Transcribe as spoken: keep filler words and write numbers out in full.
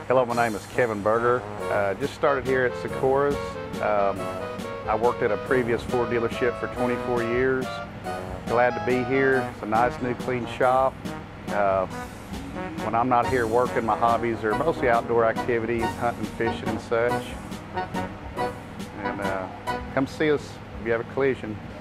Hello, my name is Kevin Berger. Uh, just started here at Sykora's. Um, I worked at a previous Ford dealership for twenty-four years. Glad to be here. It's a nice, new, clean shop. Uh, when I'm not here working, my hobbies are mostly outdoor activities, hunting, fishing, and such. And uh, come see us if you have a collision.